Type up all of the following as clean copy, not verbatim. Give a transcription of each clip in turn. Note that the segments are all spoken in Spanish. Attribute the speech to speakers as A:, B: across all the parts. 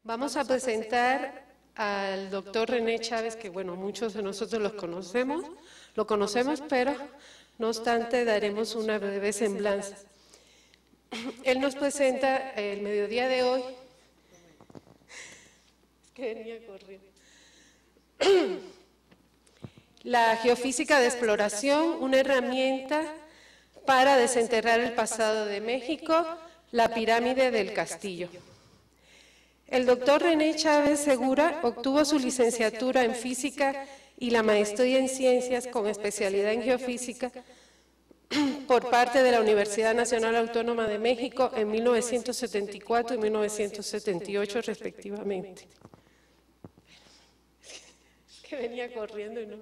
A: Vamos a presentar al doctor René Chávez, que bueno, muchos de nosotros lo conocemos, pero no obstante daremos una breve semblanza. Él nos presenta el mediodía de hoy, que venía corriendo, la geofísica de exploración, una herramienta para desenterrar el pasado de México, la pirámide del Castillo. El doctor René Chávez Segura obtuvo su licenciatura en física y la maestría en ciencias con especialidad en geofísica por parte de la Universidad Nacional Autónoma de México en 1974 y 1978 respectivamente. Es que venía corriendo y no.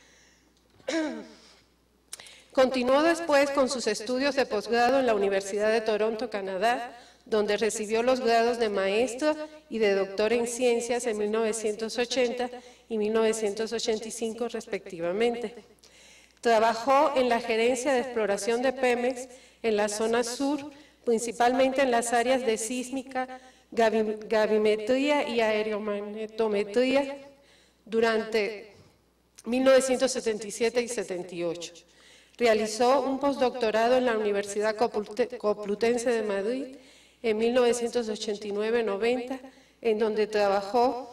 A: Continuó después con sus estudios de posgrado en la Universidad de Toronto, Canadá, donde recibió los grados de maestro y de doctor en ciencias en 1980 y 1985 respectivamente. Trabajó en la gerencia de exploración de Pemex en la zona sur, principalmente en las áreas de sísmica, gravimetría y aeromagnetometría durante 1977 y 78. Realizó un postdoctorado en la Universidad Complutense de Madrid en 1989-90, en donde trabajó,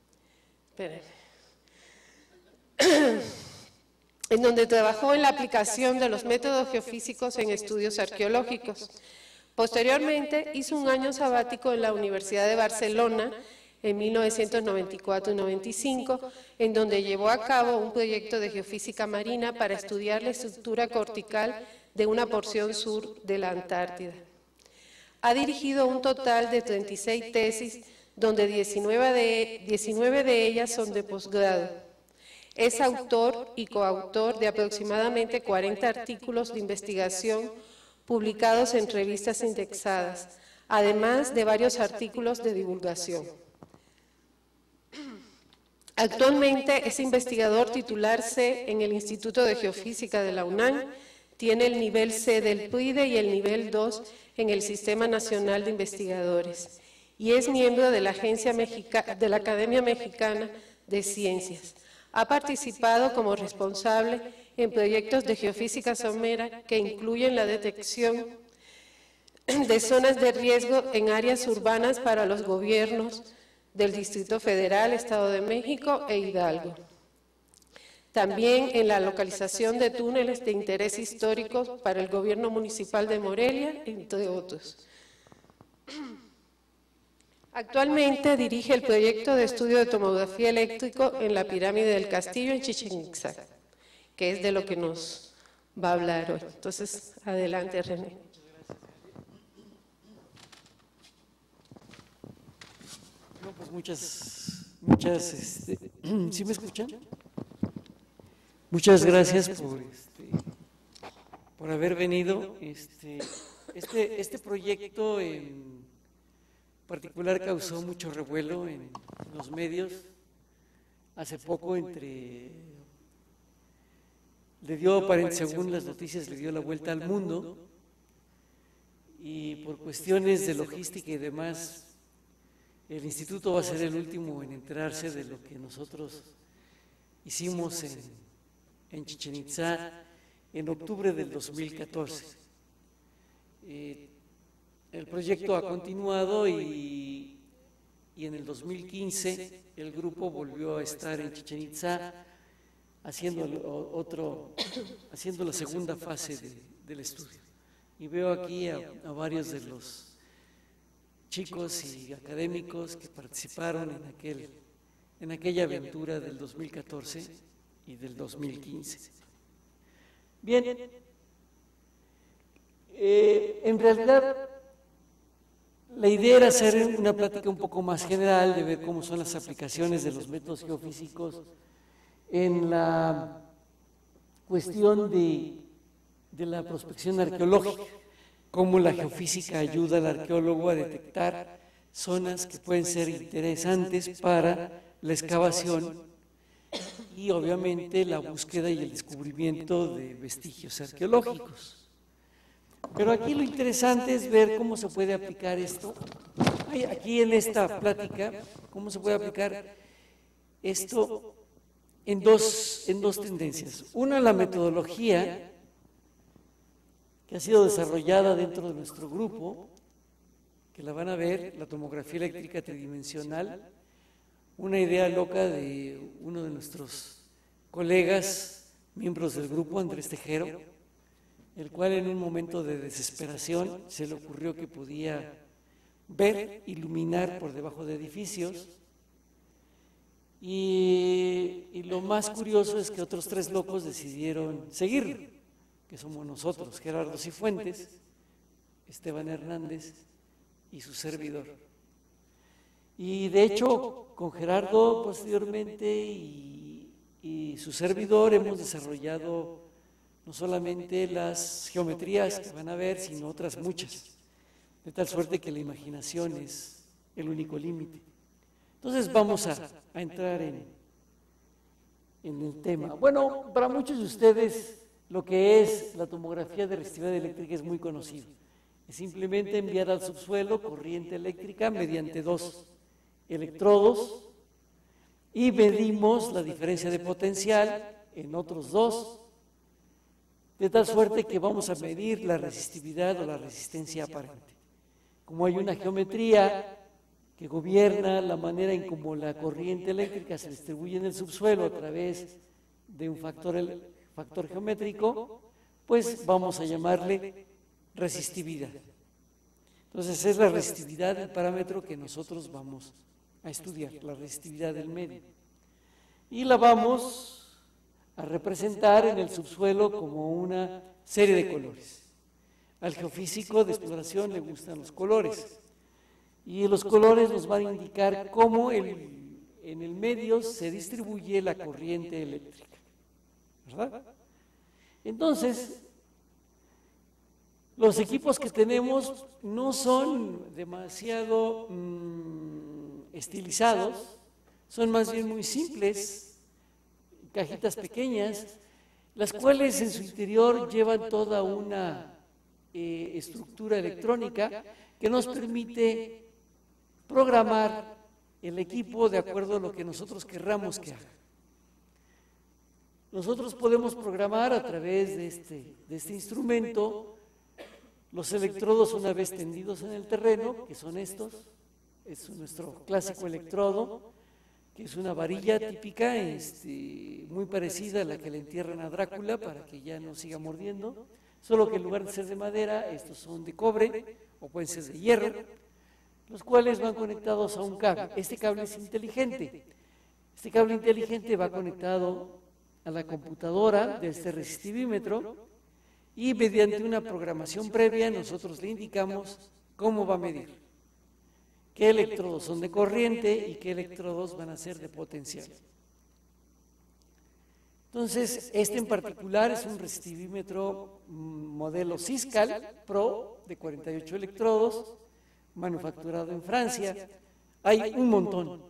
A: en la aplicación de los métodos geofísicos en estudios arqueológicos. Posteriormente, hizo un año sabático en la Universidad de Barcelona en 1994 y 95, en donde llevó a cabo un proyecto de geofísica marina para estudiar la estructura cortical de una porción sur de la Antártida. Ha dirigido un total de 36 tesis, donde 19 de ellas son de posgrado. Es autor y coautor de aproximadamente 40 artículos de investigación publicados en revistas indexadas, además de varios artículos de divulgación. Actualmente es investigador titular C en el Instituto de Geofísica de la UNAM, tiene el nivel C del PRIDE y el nivel 2 en el Sistema Nacional de Investigadores, y es miembro de la Academia Mexicana de Ciencias. Ha participado como responsable en proyectos de geofísica somera que incluyen la detección de zonas de riesgo en áreas urbanas para los gobiernos del Distrito Federal, Estado de México e Hidalgo. También en la localización de túneles de interés histórico para el gobierno municipal de Morelia, entre otros. Actualmente dirige el proyecto de estudio de tomografía eléctrico en la pirámide del Castillo en Chichén Itzá, que es de lo que nos va a hablar hoy. Entonces, adelante, René.
B: No, pues muchas, ¿sí me escuchan? Muchas gracias por haber venido. Este proyecto en particular causó mucho revuelo en los medios. Hace poco según las noticias, le dio la vuelta al mundo, y por cuestiones de logística y demás, el instituto va a ser el último en enterarse de lo que nosotros hicimos en Chichén Itzá en octubre del 2014. El proyecto ha continuado y en el 2015 el grupo volvió a estar en Chichén Itzá haciendo la segunda fase del estudio. Y veo aquí a varios de los chicos y académicos que participaron en aquella aventura del 2014 y del 2015. Bien, en realidad la idea era hacer una plática un poco más general, de ver cómo son las aplicaciones de los métodos geofísicos en la cuestión de la prospección arqueológica, cómo la geofísica ayuda al arqueólogo a detectar zonas que pueden ser interesantes para la excavación y obviamente la búsqueda y el descubrimiento de vestigios arqueológicos. Pero aquí lo interesante es ver cómo se puede aplicar esto. Aquí en esta plática, cómo se puede aplicar esto en dos tendencias. Una, la metodología que ha sido desarrollada dentro de nuestro grupo, que la van a ver, la tomografía eléctrica tridimensional, una idea loca de uno de nuestros colegas, miembros del grupo, Andrés Tejero, el cual en un momento de desesperación se le ocurrió que podía ver, iluminar por debajo de edificios. Y lo más curioso es que otros 3 locos decidieron seguirlo, que somos nosotros, Gerardo Cifuentes, Esteban Hernández y su servidor. Y de hecho, con Gerardo posteriormente y su servidor hemos desarrollado no solamente las geometrías que van a ver, sino otras muchas, de tal suerte que la imaginación es el único límite. Entonces vamos a entrar en el tema. Bueno, para muchos de ustedes lo que es la tomografía de resistividad eléctrica es muy conocido. Es simplemente enviar al subsuelo corriente eléctrica mediante 2 electrodos y medimos la diferencia de potencial en otros 2, de tal suerte que vamos a medir la resistividad o la resistencia aparente. Como hay una geometría que gobierna la manera en cómo la corriente eléctrica se distribuye en el subsuelo a través de un factor geométrico, pues vamos a llamarle resistividad. Entonces es la resistividad el parámetro que nosotros vamos a estudiar, la resistividad del medio. Y la vamos a representar en el subsuelo como una serie de colores. Al geofísico de exploración le gustan los colores. Y los colores nos van a indicar cómo en el medio se distribuye la corriente eléctrica, ¿verdad? Entonces, los equipos que tenemos no son demasiado estilizados, son más bien muy simples, cajitas pequeñas, las cuales en su interior llevan toda una estructura electrónica que nos permite programar el equipo de acuerdo a lo que nosotros querramos que haga. Nosotros podemos programar a través de este instrumento los electrodos una vez tendidos en el terreno, que son estos, es nuestro clásico electrodo, que es una varilla típica, muy parecida a la que le entierran a Drácula para que ya no siga mordiendo, solo que en lugar de ser de madera, estos son de cobre o pueden ser de hierro, los cuales van conectados a un cable. Este cable es inteligente. Este cable inteligente va conectado a la computadora de este resistivímetro y mediante una programación previa nosotros le indicamos cómo va a medir, qué electrodos son de corriente y qué electrodos van a ser de potencial. Entonces, este en particular es un resistivímetro modelo Siscal Pro de 48 electrodos, manufacturado en Francia. Hay un montón.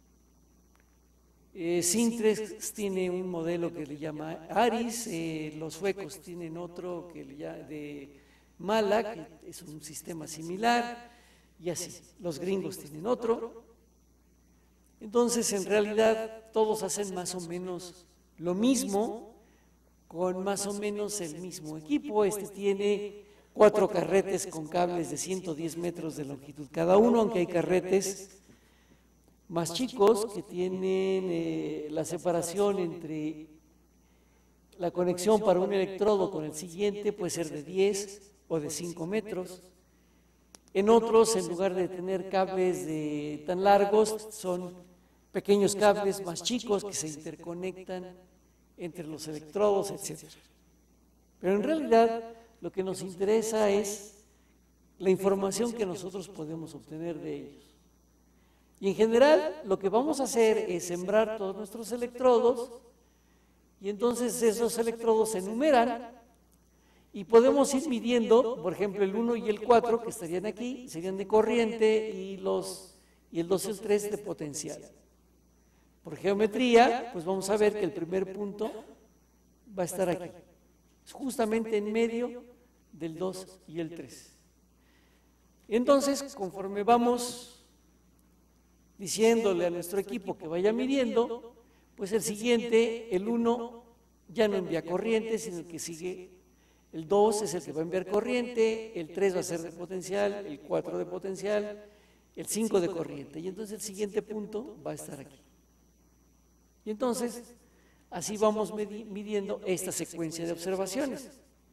B: Sintres tiene un modelo que le llama Aris, los suecos tienen otro que le llama de Mala, que es un sistema similar, y así. Los gringos tienen otro. Entonces, en realidad, todos hacen más o menos lo mismo, con más o menos el mismo equipo. Este tiene 4 carretes con cables de 110 metros de longitud cada uno, aunque hay carretes más chicos que tienen la separación entre la conexión para un electrodo con el siguiente puede ser de 10 o de 5 metros. En otros, en lugar de tener cables tan largos, son pequeños cables más chicos que se interconectan entre los electrodos, etc. Pero en realidad lo que nos interesa es la información que nosotros podemos obtener de ellos. Y en general lo que vamos a hacer es sembrar todos nuestros electrodos y entonces esos electrodos se enumeran y podemos ir midiendo, por ejemplo, el 1 y el 4 que estarían aquí, serían de corriente y el 2 y el 3 de potencial. Por geometría, pues vamos a ver que el primer punto va a estar aquí. Justamente en medio del 2 y el 3. Entonces, conforme vamos diciéndole a nuestro equipo que vaya midiendo, pues el siguiente, el 1, ya no envía corriente, sino el que sigue, el 2 es el que va a enviar corriente, el 3 va a ser de potencial, el 4 de potencial, el 5 de corriente, y entonces el siguiente punto va a estar aquí. Y entonces, así vamos midiendo esta secuencia de observaciones.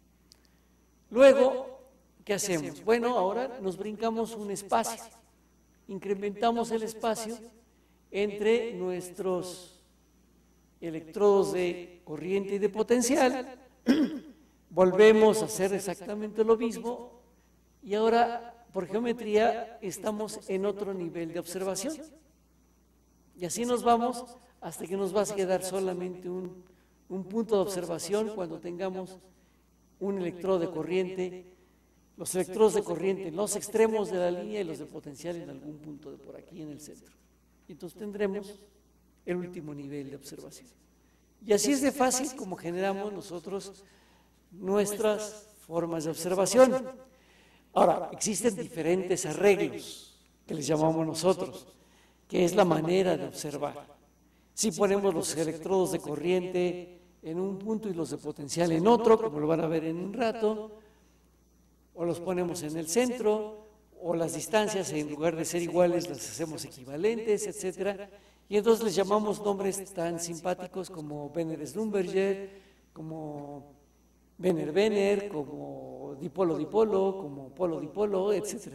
B: Luego, ¿qué hacemos? Bueno, ahora nos brincamos un espacio, incrementamos el espacio entre nuestros electrodos de corriente y de potencial, volvemos a hacer exactamente lo mismo y ahora por geometría estamos en otro nivel de observación. Y así nos vamos hasta que nos va a quedar solamente un punto de observación cuando tengamos un electrodo de corriente, los electrodos de corriente en los extremos de la línea y los de potencial en algún punto de por aquí en el centro. Y entonces tendremos el último nivel de observación. Y así es de fácil como generamos nosotros nuestras formas de observación. Ahora, existen diferentes arreglos que les llamamos nosotros, que es la manera de observar. Si ponemos los electrodos de corriente en un punto y los de potencial en otro, como lo van a ver en un rato, o los ponemos en el centro, o las distancias en lugar de ser iguales las hacemos equivalentes, etcétera. Y entonces les llamamos nombres tan simpáticos como Benner-Schlumberger, como Benner-Benner, como dipolo-dipolo, como polo-dipolo, etcétera.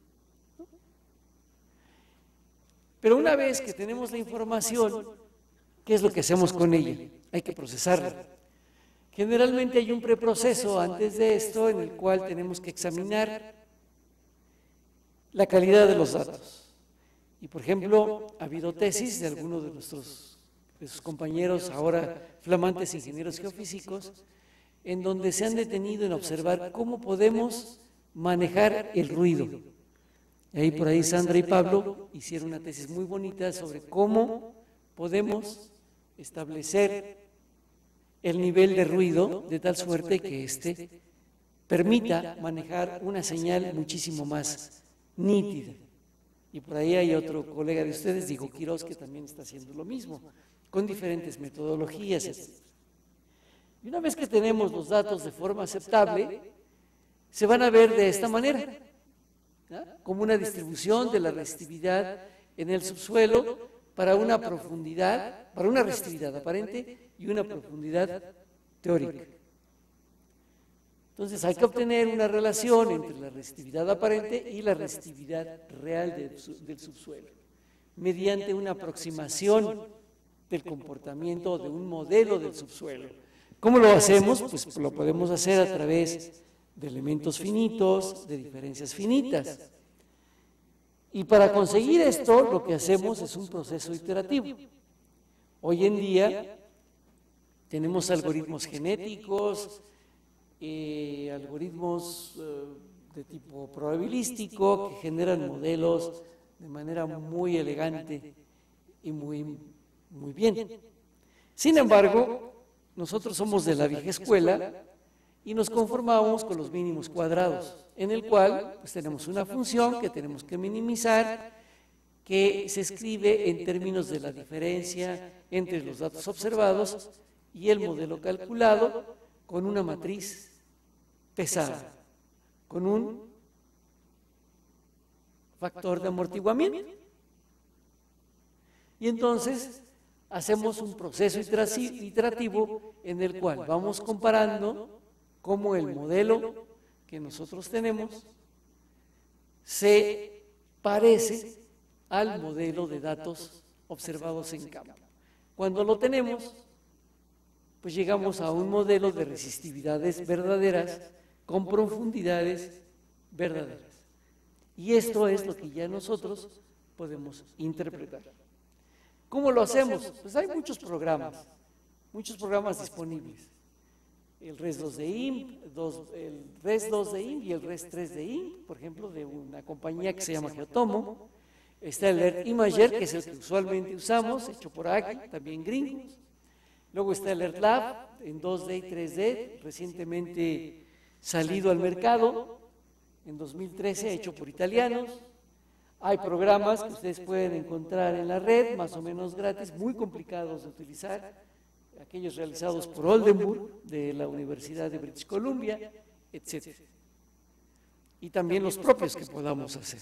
B: Pero una vez que tenemos la información, ¿qué es lo que hacemos con ella? Hay que procesarla. Generalmente hay un preproceso antes de esto en el cual tenemos que examinar la calidad de los datos. Y por ejemplo, ha habido tesis de algunos de sus compañeros, ahora flamantes ingenieros geofísicos, en donde se han detenido en observar cómo podemos manejar el ruido. Y ahí por ahí Sandra y Pablo hicieron una tesis muy bonita sobre cómo podemos establecer el nivel de ruido de tal suerte que éste permita manejar una señal muchísimo más nítida. Y por ahí hay otro colega de ustedes, Diego Quiroz, que también está haciendo lo mismo, con diferentes metodologías, etc. Y una vez que tenemos los datos de forma aceptable, se van a ver de esta manera, ¿no? Como una distribución de la resistividad en el subsuelo para una profundidad, para una resistividad aparente y una profundidad teórica. Entonces hay que obtener una relación entre la resistividad aparente y la resistividad real del subsuelo, mediante una aproximación del comportamiento de un modelo del subsuelo. ¿Cómo lo hacemos? Pues lo podemos hacer a través de elementos finitos, de diferencias finitas. Y para conseguir esto, lo que hacemos es un proceso iterativo. Hoy en día tenemos algoritmos genéticos, algoritmos de tipo probabilístico que generan modelos de manera muy elegante y muy bien. Sin embargo, nosotros somos de la vieja escuela y nos conformamos con los mínimos cuadrados, en el cual pues, tenemos una función que tenemos que minimizar, que se escribe en términos de la diferencia entre los datos observados y el modelo calculado con una matriz pesada, con un factor de amortiguamiento. Y entonces hacemos un proceso iterativo en el cual vamos comparando cómo el modelo que nosotros tenemos se parece al modelo de datos observados en campo. Cuando lo tenemos, pues llegamos a un modelo de resistividades verdaderas con profundidades verdaderas. Y esto es lo que ya nosotros podemos interpretar. ¿Cómo lo hacemos? Pues hay muchos programas disponibles. El RES2 de IMP, el RES2 de IMP y el RES3 de IMP, por ejemplo, de una compañía que se llama Geotomo. Está el Earth Imager, que es el que usualmente usamos, hecho por AGI, también gringos. Luego está el Earth Lab en 2D y 3D, recientemente salido al mercado en 2013, hecho por italianos. Hay programas que ustedes pueden encontrar en la red, más o menos gratis, muy complicados de utilizar, aquellos realizados por Oldenburg, de la Universidad de British Columbia, etc. Y también los propios que podamos hacer.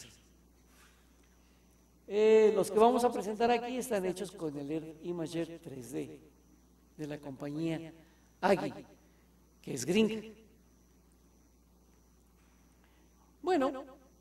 B: Los que vamos a presentar aquí están hechos con el Air Imager 3D de la compañía AGI, que es gringa. Bueno,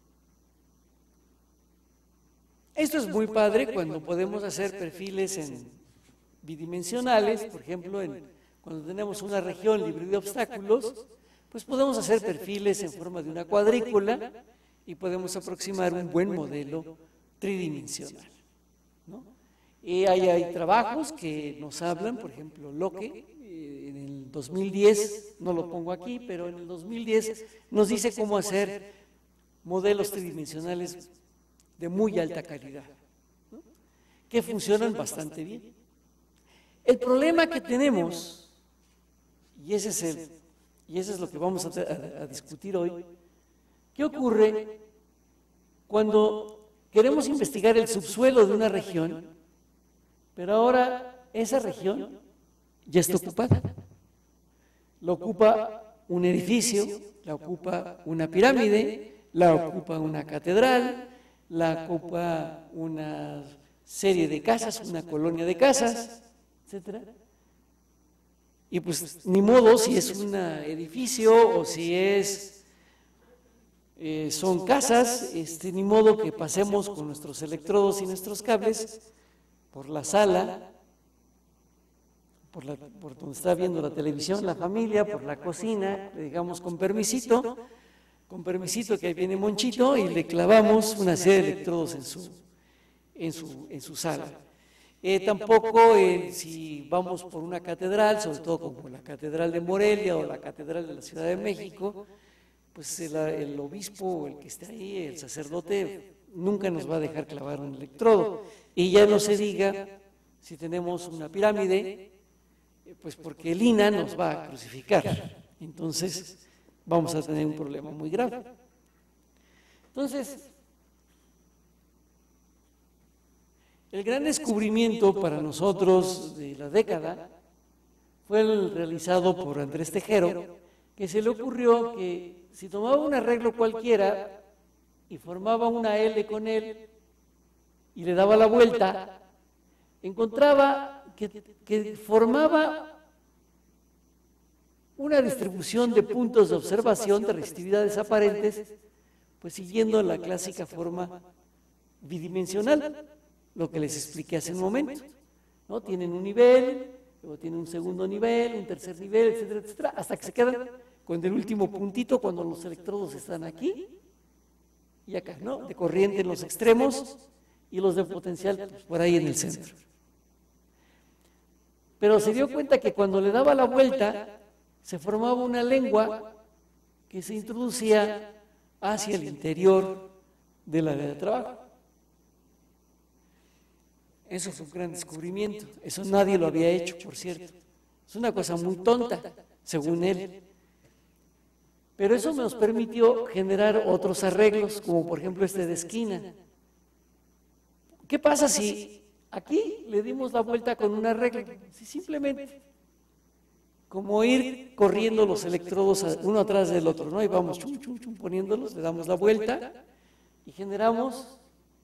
B: esto es muy padre cuando podemos hacer perfiles bidimensionales, por ejemplo, cuando tenemos una región libre de obstáculos, pues podemos hacer perfiles en forma de una cuadrícula y podemos aproximar un buen modelo tridimensional, ¿no? Y hay trabajos que nos hablan, por ejemplo, Locke, en el 2010, no lo pongo aquí, pero en el 2010 nos dice cómo hacer modelos tridimensionales de muy alta calidad, ¿no? Que funcionan bastante bien. El problema que tenemos, y ese es lo que vamos a discutir hoy, ¿qué ocurre cuando queremos investigar el subsuelo de una región, pero ahora esa región ya está ocupada? Lo ocupa un edificio, la ocupa una pirámide, la ocupa una catedral, la ocupa una serie de casas, una colonia de casas, etcétera. Y pues ni modo si es un edificio o si son casas, ni modo que pasemos con nuestros electrodos y nuestros cables por la sala, por donde está viendo la televisión la familia, por la cocina, le digamos con permisito que ahí viene Monchito, y le clavamos una serie de electrodos en su sala. Tampoco si vamos por una catedral, sobre todo como la Catedral de Morelia o la Catedral de la Ciudad de México, pues el obispo o el que esté ahí, el sacerdote, nunca nos va a dejar clavar un electrodo. Y ya no se diga si tenemos una pirámide, pues porque el INAH nos va a crucificar. Entonces vamos a tener un problema muy grave. Entonces, el gran descubrimiento para nosotros de la década fue el realizado por Andrés Tejero, que se le ocurrió que si tomaba un arreglo cualquiera y formaba una L con él y le daba la vuelta, encontraba que formaba una distribución de puntos de observación de resistividades aparentes, pues siguiendo la clásica forma bidimensional, lo que les expliqué hace un momento, ¿no? Tienen un nivel, luego tienen un segundo nivel, un tercer nivel, etcétera, etcétera, hasta que se quedan con el último puntito cuando los electrodos están aquí y acá, ¿no? De corriente en los extremos y los de potencial pues, por ahí en el centro. Pero se dio cuenta que cuando le daba la vuelta se formaba una lengua que se introducía hacia el interior del área de trabajo. Eso fue un gran descubrimiento, eso nadie lo había hecho, por cierto. Es una cosa muy tonta, según él. Pero eso nos permitió generar otros arreglos, como por ejemplo este de esquina. ¿Qué pasa si aquí le dimos la vuelta con un arreglo? Si simplemente, como ir corriendo los electrodos uno atrás del otro, ¿no? Y vamos chum, chum, chum, poniéndolos, le damos la vuelta y generamos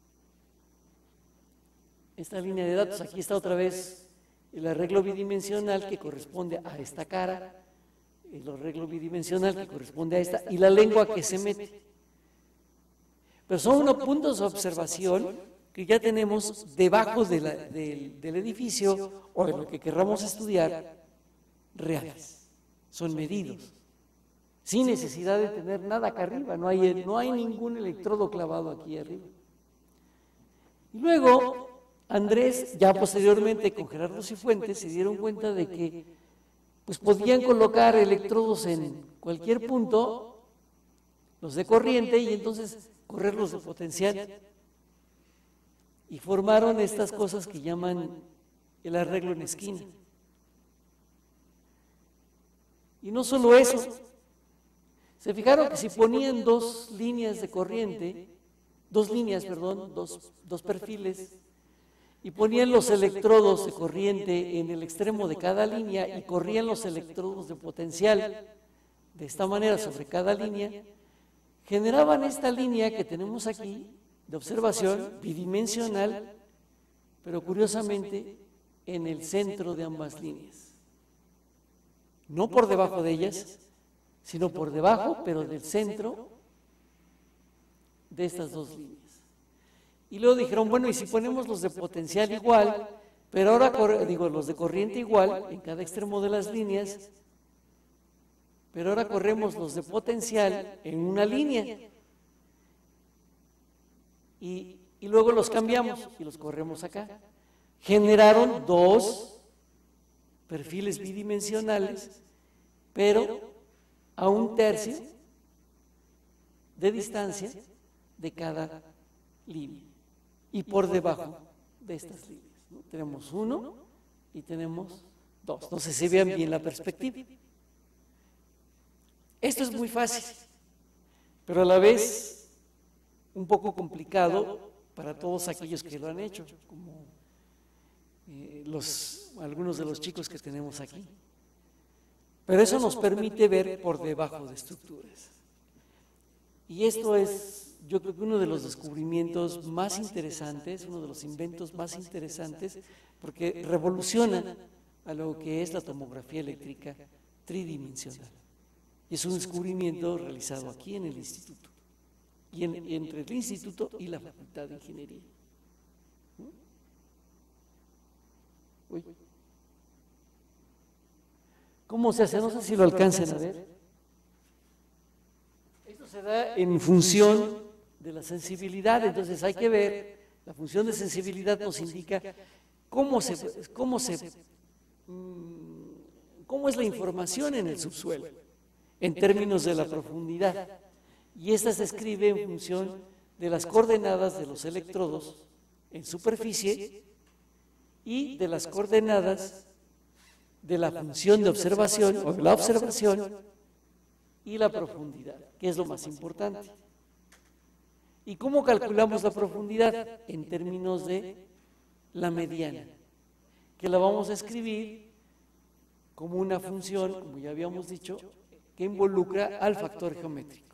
B: esta línea de datos. Aquí está otra vez el arreglo bidimensional que corresponde a esta cara, el arreglo bidimensional que corresponde a esta, y la lengua que se mete. Pero son unos puntos de observación que ya tenemos debajo del edificio o de lo que querramos estudiar, reales. Son medidos, sin necesidad de tener nada acá arriba, no hay ningún electrodo clavado aquí arriba. Y luego Andrés, ya posteriormente con Gerardo Cifuentes, se dieron cuenta de que pues podían colocar electrodos en cualquier punto, los de corriente, y entonces correrlos de potencial. Y formaron estas cosas que llaman el arreglo en esquina. Y no solo eso, Se fijaron que si ponían dos líneas de corriente, dos perfiles, y ponían los electrodos de corriente en el extremo de cada línea y corrían los electrodos de potencial de esta manera sobre cada línea, generaban esta línea que tenemos aquí de observación bidimensional, pero curiosamente en el centro de ambas líneas. No por debajo de ellas, sino por debajo, pero del centro de estas dos líneas. Y luego dijeron, bueno, y si ponemos los de potencial igual, pero ahora, los de corriente igual en cada extremo de las líneas, pero ahora corremos los de potencial en una línea. Y luego los cambiamos y los corremos acá. Generaron dos perfiles bidimensionales, pero a un tercio de distancia de cada línea y por debajo de estas líneas, ¿no? Tenemos uno y tenemos dos. No sé si vean bien la perspectiva. Esto es muy fácil, pero a la vez un poco complicado para todos aquellos que lo han hecho, como algunos de los chicos que tenemos aquí. Pero eso nos permite ver por debajo de estructuras. Y esto es, yo creo que uno de los descubrimientos más interesantes, uno de los inventos más interesantes, porque revoluciona a lo que es la tomografía eléctrica tridimensional. Y es un descubrimiento realizado aquí en el instituto, y entre el instituto y la Facultad de Ingeniería. Uy. ¿Cómo se hace? No sé si lo alcancen a ver. Esto se da en función de la sensibilidad, entonces hay que ver, la función de sensibilidad nos indica cómo es la información en el subsuelo, en términos de la profundidad. Y esta se escribe en función de las coordenadas de los electrodos en superficie y de las coordenadas de la función de observación o de la observación y la profundidad, que es lo más importante. ¿Y cómo calculamos la profundidad? En términos de la mediana, que la vamos a escribir como una función, como ya habíamos dicho, que involucra al factor geométrico.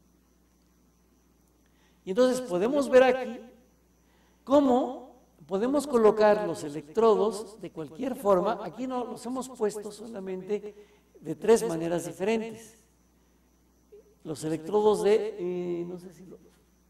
B: Y entonces podemos ver aquí cómo podemos colocar los electrodos de cualquier forma. Aquí no los hemos puesto solamente de tres maneras diferentes. Los electrodos de, no sé si son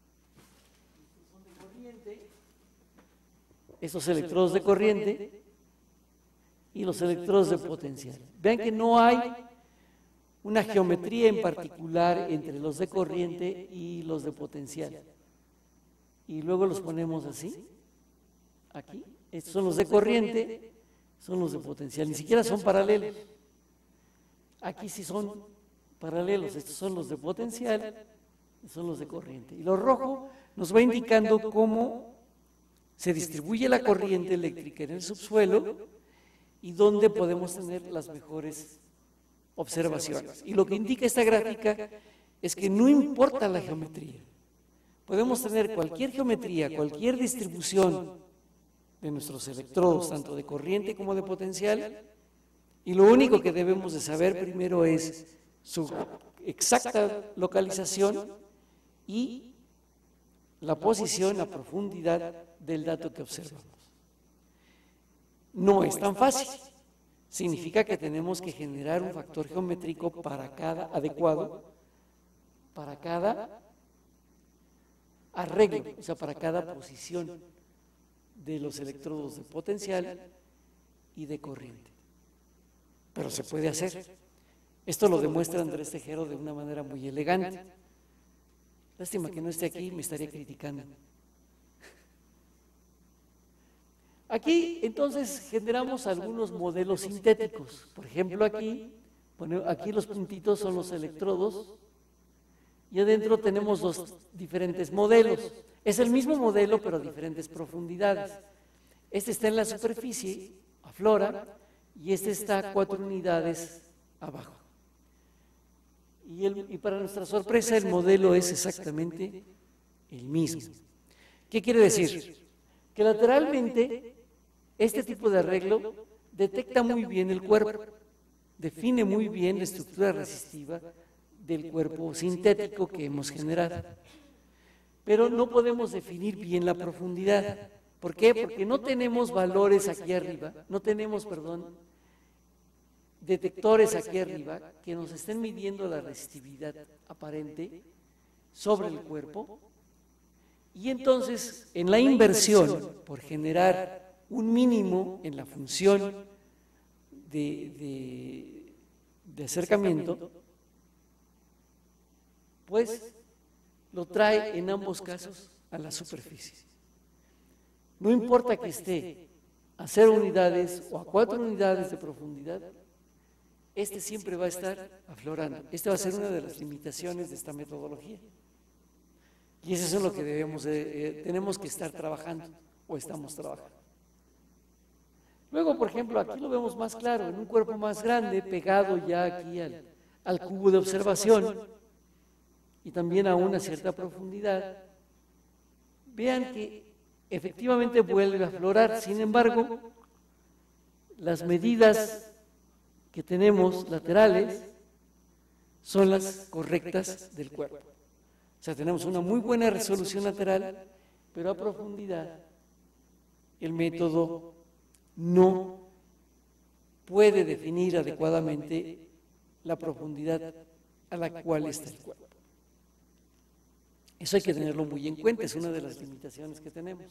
B: de corriente, esos electrodos de corriente y los electrodos de potencial. Vean que no hay una geometría en particular entre los de corriente y los de potencial. Y luego los ponemos así. Aquí, estos son los de corriente, son los de potencial, ni siquiera son paralelos. Aquí sí son paralelos, estos son los de potencial, son los de corriente. Y lo rojo nos va indicando cómo se distribuye la corriente eléctrica en el subsuelo y dónde podemos tener las mejores observaciones. Y lo que indica esta gráfica es que no importa la geometría. Podemos tener cualquier geometría, cualquier distribución de nuestros electrodos, tanto de corriente como de potencial, y lo único que debemos de saber primero es su exacta localización y la posición, la profundidad del dato que observamos. No es tan fácil. Significa que tenemos que generar un factor geométrico para cada adecuado, para cada arreglo, o sea, para cada posición de los electrodos de potencial y de corriente. Pero se puede hacer. Esto lo demuestra Andrés Tejero de una manera muy elegante. Lástima que no esté aquí, me estaría criticando. Aquí, entonces, generamos algunos modelos sintéticos. Por ejemplo, aquí los puntitos son los electrodos y adentro tenemos dos diferentes modelos. Es el mismo modelo, pero a diferentes profundidades. Este está en la superficie, aflora, y este está a 4 unidades abajo. y para nuestra sorpresa el modelo es exactamente el mismo. ¿Qué quiere decir? Que lateralmente este tipo de arreglo detecta muy bien el cuerpo, define muy bien la estructura resistiva del cuerpo sintético que hemos generado. Pero no podemos definir bien la profundidad. ¿Por qué? Porque no tenemos valores aquí arriba, no tenemos, detectores aquí arriba que nos estén midiendo la resistividad aparente sobre el cuerpo. Y entonces, en la inversión, por generar un mínimo en la función de acercamiento, pues lo trae en ambos casos a la superficie. No importa que esté a 0 unidades o a 4 unidades de profundidad, este siempre va a estar aflorando. Esta va a ser una de las limitaciones de esta metodología. Y eso es lo que tenemos que estar trabajando o estamos trabajando. Luego, por ejemplo, aquí lo vemos más claro, en un cuerpo más grande, pegado ya aquí al cubo de observación y también a una cierta profundidad. Vean que efectivamente vuelve a aflorar, sin embargo, las medidas que tenemos laterales son las correctas del cuerpo. O sea, tenemos una muy buena resolución lateral, pero a profundidad el método no puede definir adecuadamente la profundidad a la cual está el cuerpo. Eso hay que tenerlo muy en cuenta, es una de las limitaciones que tenemos.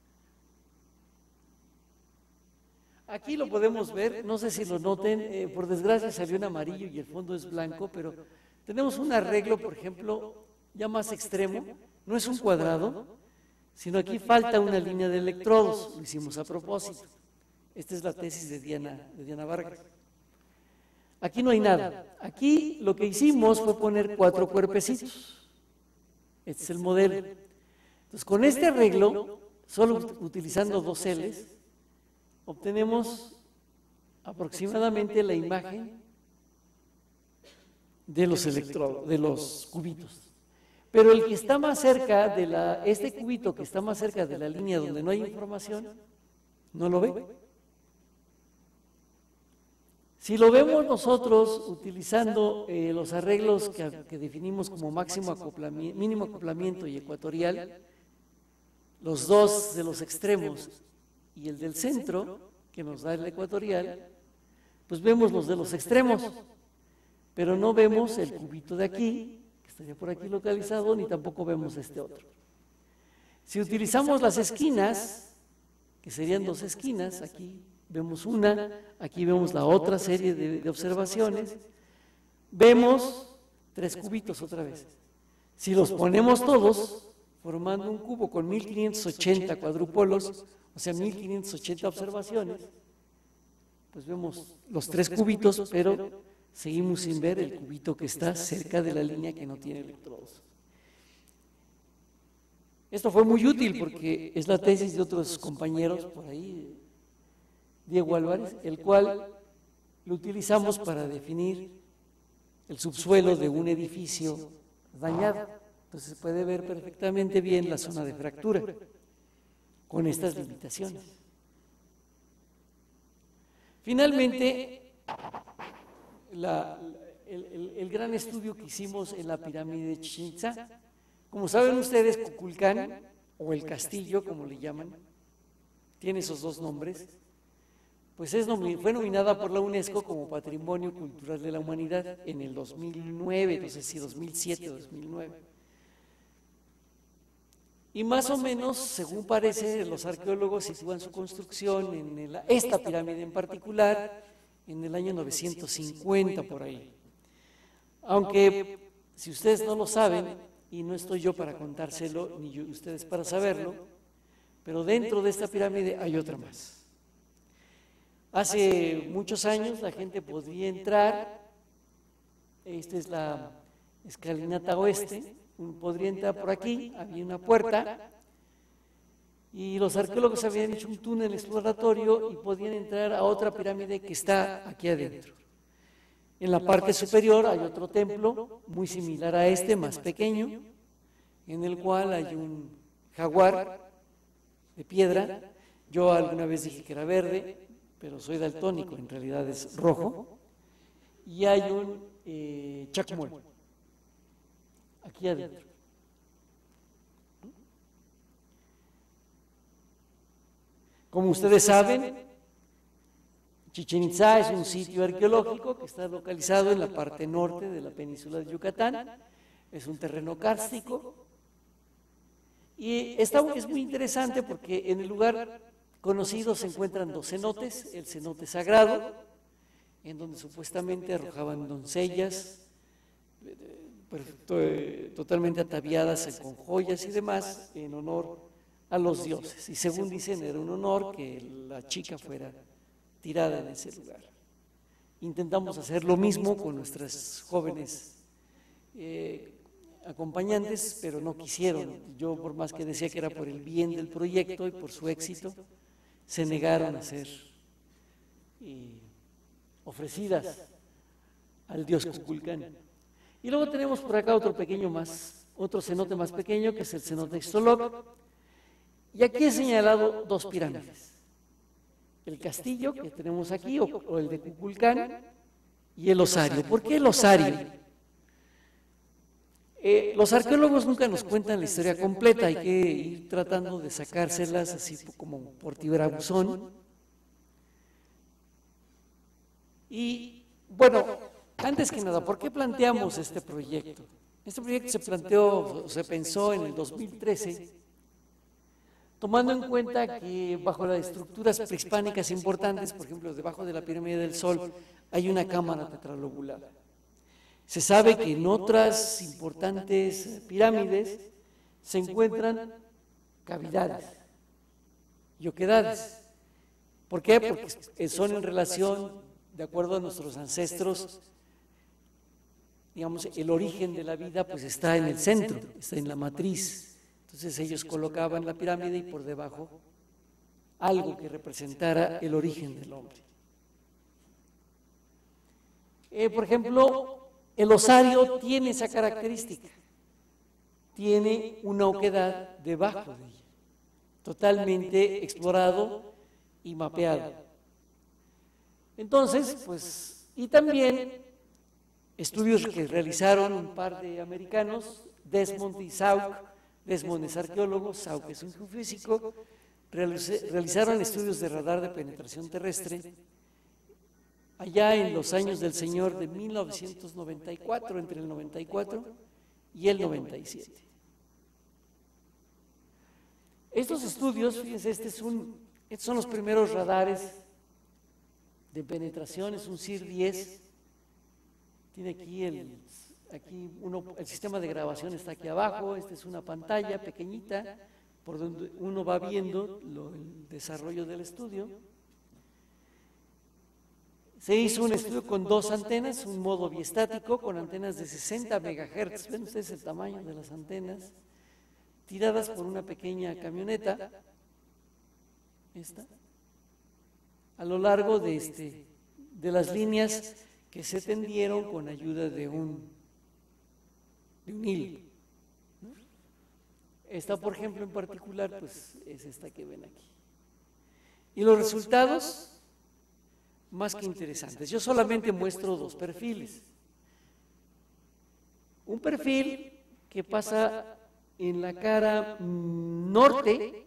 B: Aquí lo podemos ver, no sé si lo noten, por desgracia salió en amarillo y el fondo es blanco, pero tenemos un arreglo, por ejemplo, ya más extremo, no es un cuadrado, sino aquí falta una línea de electrodos, lo hicimos a propósito. Esta es la tesis de Diana Vargas. Aquí no hay nada, aquí lo que hicimos fue poner 4 cuerpecitos. Este es el modelo. Entonces, con este arreglo, solo utilizando 2 L's, obtenemos aproximadamente la imagen de los electrodos, de los cubitos. Pero el que está más cerca este cubito que está más cerca de la línea donde no hay información, no lo ve. Si lo vemos nosotros utilizando los arreglos que definimos como mínimo acoplamiento y ecuatorial, los 2 de los extremos y el del centro, que nos da el ecuatorial, pues vemos los de los extremos, pero no vemos el cubito de aquí, que estaría por aquí localizado, ni tampoco vemos este otro. Si utilizamos las esquinas, que serían 2 esquinas, aquí vemos una, aquí vemos la otra serie de observaciones, vemos 3 cubitos otra vez. Si los ponemos todos, formando un cubo con 1580 cuadrupolos, o sea, 1580 observaciones, pues vemos los 3 cubitos, pero seguimos sin ver el cubito que está cerca de la línea que no tiene electrodos. Esto fue muy útil porque es la tesis de otros compañeros por ahí, Diego Álvarez, el cual lo utilizamos para definir el subsuelo de un edificio dañado. Entonces se puede ver perfectamente bien la zona de fractura con estas limitaciones. Finalmente, el gran estudio que hicimos en la pirámide de Chichén Itzá, como saben ustedes, Kukulcán, o el castillo, como le llaman, tiene esos 2 nombres, pues fue nominada por la UNESCO como Patrimonio Cultural de la Humanidad en el 2009, no sé si 2007 o 2009. Y más o menos, según parece, los arqueólogos sitúan su construcción en esta pirámide en particular en el año 950 por ahí. Aunque, si ustedes no lo saben, y no estoy yo para contárselo, ni ustedes para saberlo, pero dentro de esta pirámide hay otra más. Hace muchos años la gente podía entrar, esta es la escalinata oeste, podría entrar por aquí, había una puerta, y los arqueólogos habían hecho un túnel exploratorio y podían entrar a otra pirámide que está aquí adentro. En la parte superior hay otro templo muy similar a este, más pequeño, en el cual hay un jaguar de piedra. Yo alguna vez dije que era verde, pero soy daltónico, en realidad es rojo. Y hay un chacmol aquí adentro. Como ustedes saben, Chichén Itzá es un sitio arqueológico que está localizado en la parte norte de la península de Yucatán. Es un terreno kárstico y es muy interesante porque en el lugar conocido se encuentran dos cenotes: el cenote sagrado, en donde supuestamente arrojaban doncellas totalmente ataviadas con joyas y demás en honor a los dioses, y según dicen era un honor que la chica fuera tirada en ese lugar. Intentamos hacer lo mismo con nuestras jóvenes acompañantes, pero no quisieron. Yo, por más que decía que era por el bien del proyecto y por su éxito, se negaron a ser ofrecidas al dios Kukulcán. Y luego tenemos por acá otro cenote más pequeño, que es el cenote Ixtoloc. Y aquí he señalado dos pirámides: el castillo que tenemos aquí, o el de Kukulcán, y el osario. ¿Por qué el osario? Los arqueólogos nunca nos cuentan la historia completa, hay que ir tratando de sacárselas así como por tirabuzón. Y bueno, antes que nada, ¿por qué planteamos este proyecto? Este proyecto se pensó en el 2013, tomando en cuenta que bajo las estructuras prehispánicas importantes, por ejemplo, debajo de la pirámide del Sol, hay una cámara tetralobulada. Se sabe que en otras importantes pirámides se encuentran cavidades y oquedades. ¿Por qué? Porque son en relación, de acuerdo a nuestros ancestros, digamos, el origen de la vida pues está en el centro, está en la matriz. Entonces ellos colocaban la pirámide y por debajo algo que representara el origen del hombre. Por ejemplo, el osario tiene esa característica, tiene una oquedad debajo de ella, totalmente explorado y mapeado. Entonces, pues, y también estudios que realizaron un par de americanos, Desmond y Sauk. Desmond es arqueólogo, Sauk es un geofísico. Realizaron estudios de radar de penetración terrestre allá en los años del Señor de 1994, entre el 94 y el 97. Estos estudios, fíjense, estos son los primeros radares de penetración, es un CIR-10, tiene aquí el sistema de grabación está aquí abajo. Esta es una pantalla pequeñita por donde uno va viendo el desarrollo del estudio. Se hizo un estudio con dos antenas, un modo biestático con antenas de 60 MHz, ven ustedes el tamaño de las antenas, tiradas por una pequeña camioneta, a lo largo de las líneas que se tendieron con ayuda de un hilo. Esta, por ejemplo, en particular, pues es esta que ven aquí. Y los resultados, más que interesantes. Yo solamente muestro dos perfiles. Un perfil que pasa en la cara norte,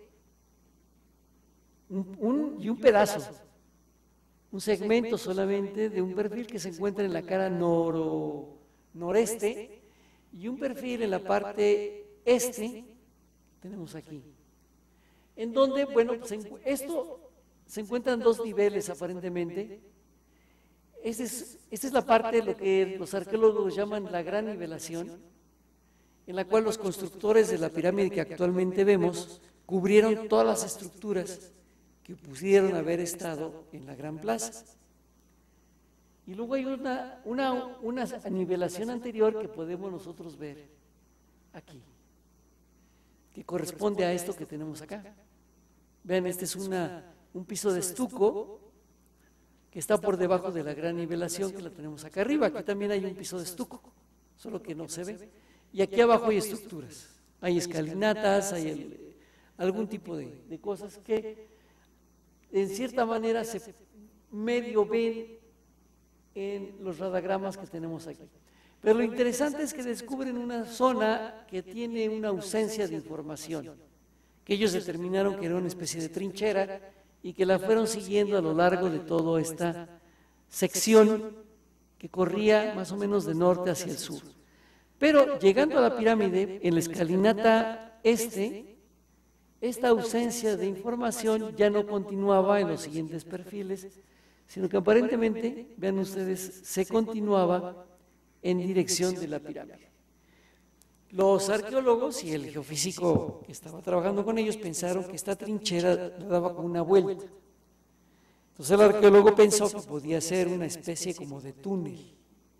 B: y un pedazo, un segmento solamente de un perfil que se encuentra en la cara noreste, y un perfil en la parte este, tenemos aquí, en donde, bueno, pues se encuentran dos niveles aparentemente. Esta es la parte de lo que los arqueólogos llaman la gran nivelación, en la cual los constructores de la pirámide que actualmente vemos cubrieron todas las estructuras que pudieron haber estado en la Gran Plaza. Y luego hay una nivelación anterior que podemos nosotros ver aquí, que corresponde a esto que tenemos acá. Vean, este es un piso de estuco que está por debajo de la gran nivelación que la tenemos acá arriba. Aquí también hay un piso de estuco, solo que no se ve. Y aquí abajo hay estructuras, hay escalinatas, hay algún tipo de cosas que en cierta manera se medio ven en los radagramas que tenemos aquí. Pero lo interesante es que descubren una zona que tiene una ausencia de información, que ellos determinaron que era una especie de trinchera y que la fueron siguiendo a lo largo de toda esta sección que corría más o menos de norte hacia el sur. Pero llegando a la pirámide, en la escalinata esta ausencia de información ya no continuaba en los siguientes perfiles, sino que aparentemente, vean ustedes, se continuaba en dirección de la pirámide. Los arqueólogos y el geofísico que estaba trabajando con ellos pensaron que esta trinchera le daba como una vuelta. Entonces el arqueólogo pensó que podía ser una especie como de túnel.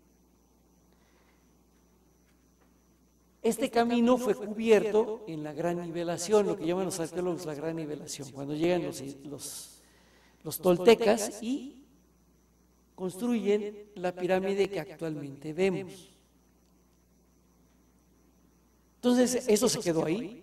B: Este camino fue cubierto en la gran nivelación, lo que llaman los arqueólogos la gran nivelación, cuando llegan los toltecas y construyen la pirámide que actualmente vemos. Entonces, eso se quedó ahí.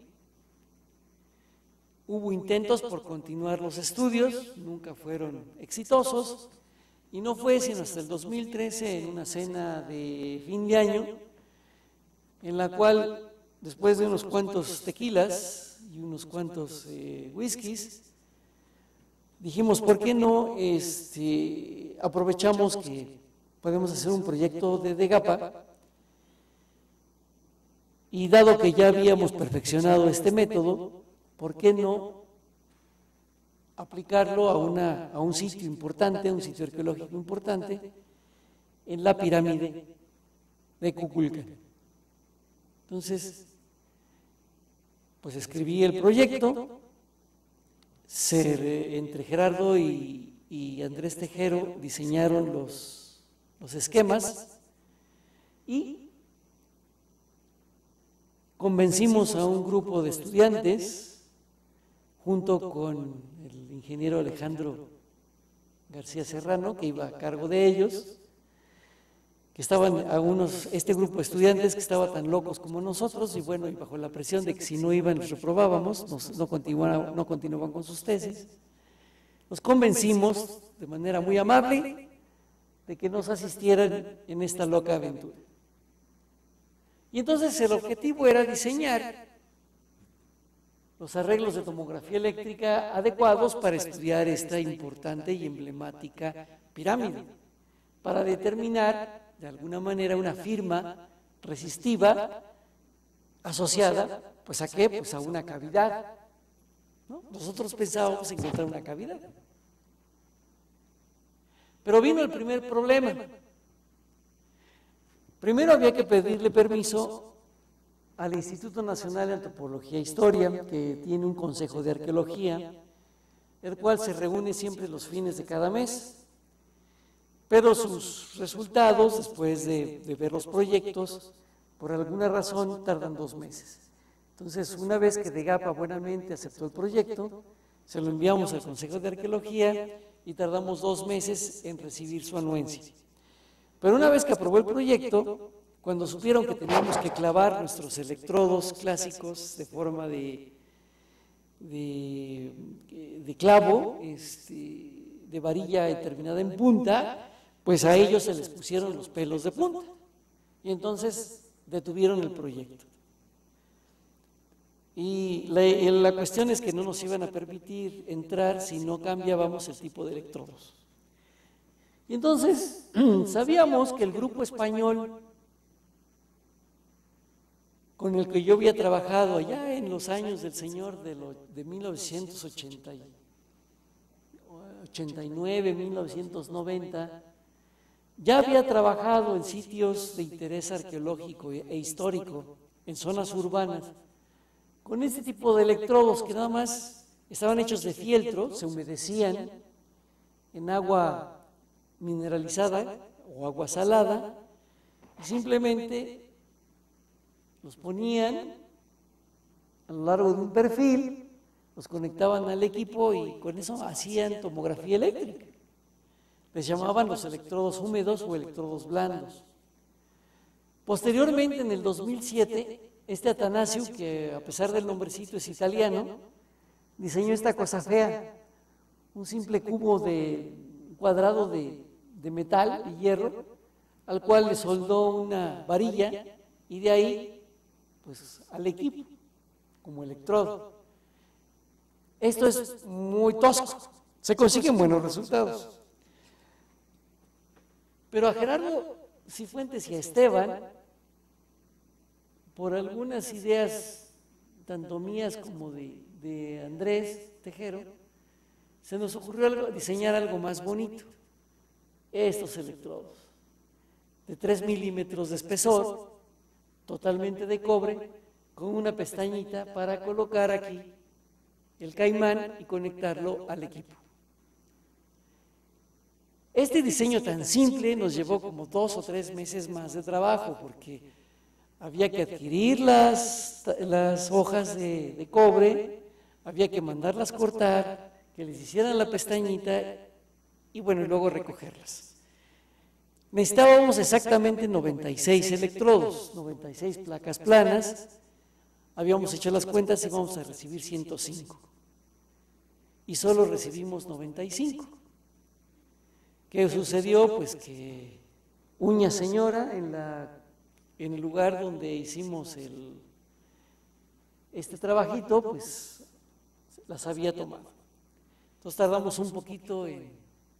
B: Hubo intentos por continuar los estudios, nunca fueron exitosos, y no fue sino hasta el 2013, en una cena de fin de año, en la cual, después de unos cuantos tequilas y unos cuantos whiskies, dijimos, ¿por qué no aprovechamos que podemos hacer un proyecto de DEGAPA? Y dado que ya habíamos perfeccionado este método, ¿por qué no aplicarlo a un sitio importante, un sitio arqueológico importante, en la pirámide de Kukulcán? Entonces, pues escribí el proyecto, entre Gerardo y Andrés Tejero diseñaron los esquemas y convencimos a un grupo de estudiantes, junto con el ingeniero Alejandro García Serrano, que iba a cargo de ellos, que estaban este grupo de estudiantes que estaba tan locos como nosotros, y bueno, y bajo la presión de que si no iban los reprobábamos, no continuaban con sus tesis, los convencimos de manera muy amable de que nos asistieran en esta loca aventura. Y entonces el objetivo era diseñar los arreglos de tomografía eléctrica adecuados para estudiar esta importante y emblemática pirámide, para determinar de alguna manera una firma resistiva asociada, pues ¿a qué? Pues a una cavidad, ¿no? Nosotros pensábamos encontrar una cavidad. Pero vino el primer problema. Primero había que pedirle permiso al Instituto Nacional de Antropología e Historia, que tiene un consejo de arqueología, el cual se reúne siempre los fines de cada mes. Pero sus resultados, después de ver los proyectos, por alguna razón tardan 2 meses. Entonces, una vez que DEGAPA buenamente aceptó el proyecto, se lo enviamos al Consejo de Arqueología y tardamos 2 meses en recibir su anuencia. Pero una vez que aprobó el proyecto, cuando supieron que teníamos que clavar nuestros electrodos clásicos de forma de clavo, de varilla terminada en punta, pues a ellos se les pusieron los pelos de punta y entonces detuvieron el proyecto. Y la cuestión es que no nos iban a permitir entrar si no cambiábamos el tipo de electrodos. Y entonces sabíamos que el grupo español con el que yo había trabajado allá en los años del señor de 1989, 1990, ya había trabajado en sitios de interés arqueológico e histórico, en zonas urbanas, con este tipo de electrodos que nada más estaban hechos de fieltro, se humedecían en agua mineralizada o agua salada, y simplemente los ponían a lo largo de un perfil, los conectaban al equipo y con eso hacían tomografía eléctrica. Les llamaban los electrodos húmedos o electrodos blandos. Posteriormente, en el 2007, Atanasio, que a pesar del nombrecito es italiano, diseñó esta cosa fea, un simple cubo cuadrado de metal y hierro, al cual le soldó una varilla y de ahí, pues, al equipo, como electrodo. Esto es muy tosco, se consiguen buenos resultados. Pero a Gerardo Cifuentes y a Esteban, por algunas ideas tanto mías como de Andrés Tejero, se nos ocurrió diseñar algo más bonito. Estos electrodos de 3 milímetros de espesor, totalmente de cobre, con una pestañita para colocar aquí el caimán y conectarlo al equipo. Este diseño tan simple nos llevó como 2 o 3 meses más de trabajo, porque había que adquirir las hojas de cobre, había que mandarlas cortar, que les hicieran la pestañita y bueno, y luego recogerlas. Necesitábamos exactamente 96 electrodos, 96 placas planas, habíamos hecho las cuentas y íbamos a recibir 105. Y solo recibimos 95. ¿Qué sucedió? Pues que Uña Señora, en el lugar donde hicimos este trabajito, pues las había tomado. Entonces tardamos un poquito en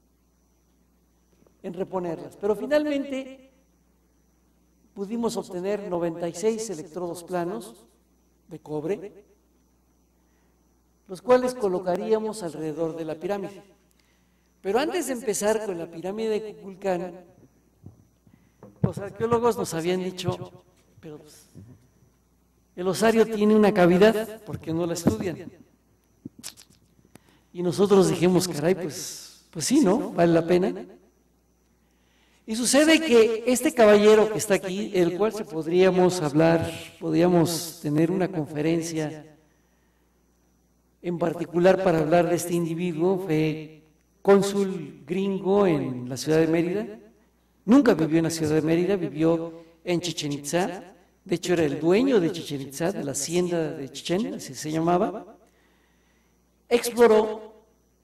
B: reponerlas, pero finalmente pudimos obtener 96 electrodos planos de cobre, los cuales colocaríamos alrededor de la pirámide. Pero antes de empezar con la pirámide de Kukulcán, los arqueólogos nos habían dicho, pero el osario tiene una cavidad, ¿por qué no la estudian? Y nosotros dijimos, caray, pues sí, ¿no? Vale la pena. Y sucede que este caballero que está aquí, el cual podríamos tener una conferencia en particular para hablar de este individuo, fue cónsul gringo en la ciudad de Mérida, nunca vivió en la ciudad de Mérida, vivió en Chichén Itzá, de hecho era el dueño de Chichén Itzá, de la hacienda de Chichén, así se llamaba, exploró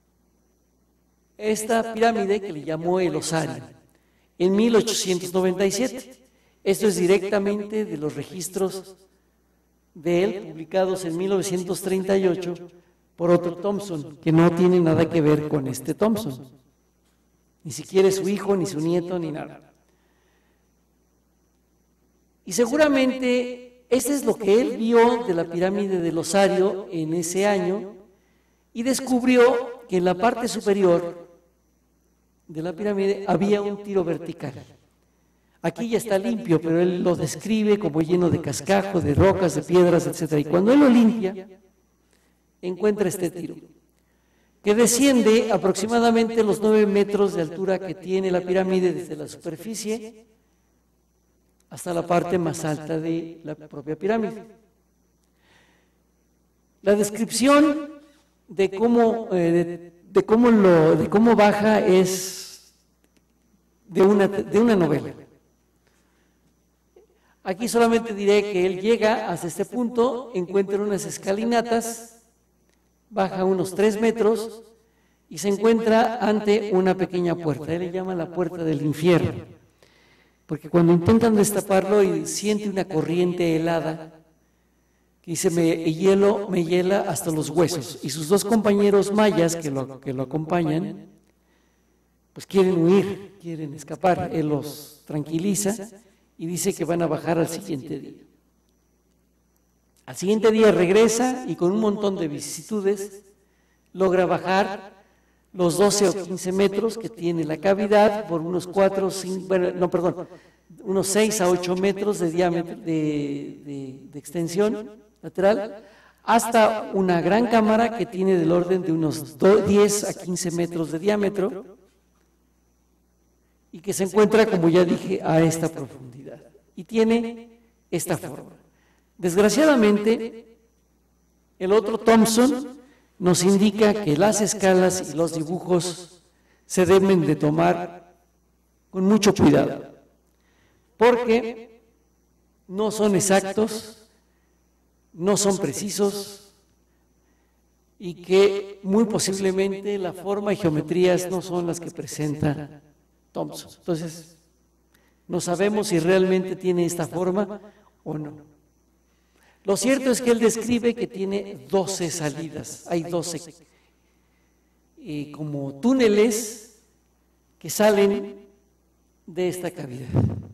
B: esta pirámide que le llamó el Osario en 1897. Esto es directamente de los registros de él, publicados en 1938 por otro Thompson, que no tiene nada que ver con este Thompson, ni siquiera es su hijo, ni su nieto, ni nada. Y seguramente ese es lo que él vio de la pirámide del Osario en ese año y descubrió que en la parte superior de la pirámide había un tiro vertical. Aquí ya está limpio, pero él lo describe como lleno de cascajo, de rocas, de piedras, etc. Y cuando él lo limpia, encuentra este tiro, que desciende aproximadamente los 9 metros de altura que tiene la pirámide desde la superficie hasta la parte más alta de la propia pirámide. La descripción de cómo baja es de una novela. Aquí solamente diré que él llega hasta este punto, encuentra unas escalinatas, baja unos 3 metros y se encuentra ante una pequeña puerta. Él le llama la puerta del infierno, porque cuando intentan destaparlo y siente una corriente helada, que dice, me hiela hasta los huesos. Y sus 2 compañeros mayas que lo acompañan, pues quieren huir, quieren escapar. Él los tranquiliza y dice que van a bajar al siguiente día. Al siguiente día regresa y con un montón de vicisitudes logra bajar los 12 o 15 metros que tiene la cavidad por unos 6 a 8 metros de diámetro, de extensión lateral, hasta una gran cámara que tiene del orden de unos 10 a 15 metros de diámetro y que se encuentra, como ya dije, a esta profundidad y tiene esta forma. Desgraciadamente, el otro Thompson nos indica que las escalas y los dibujos se deben de tomar con mucho cuidado, porque no son exactos, no son precisos y que muy posiblemente la forma y geometrías no son las que presenta Thomson. Entonces, no sabemos si realmente tiene esta forma o no. Lo cierto es que él describe que tiene 12 salidas, hay 12 como túneles que salen de esta cavidad.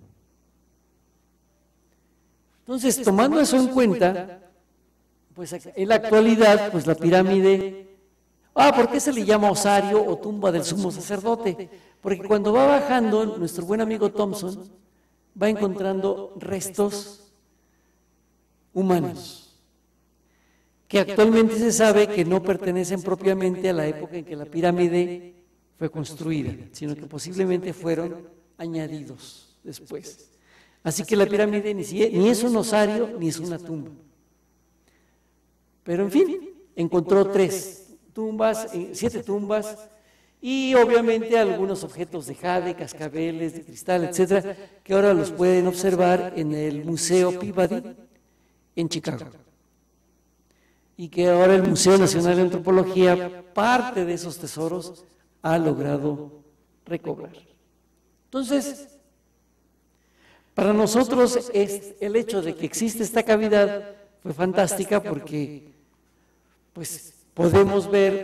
B: Entonces, tomando eso en cuenta, pues en la actualidad, pues la pirámide, ¿por qué se le llama osario o tumba del sumo sacerdote? Porque cuando va bajando, nuestro buen amigo Thomson va encontrando restos humanos, que actualmente se sabe que no pertenecen propiamente a la época en que la pirámide fue construida, sino que posiblemente fueron añadidos después. Así que la pirámide ni es un osario ni es una tumba. Pero en fin, encontró 7 tumbas y obviamente algunos objetos de jade, cascabeles, de cristal, etcétera, que ahora los pueden observar en el Museo Peabody en Chicago. Y que ahora el Museo Nacional de Antropología, parte de esos tesoros, ha logrado recobrar. Entonces, para nosotros el hecho de que existe esta cavidad fue fantástica porque pues podemos ver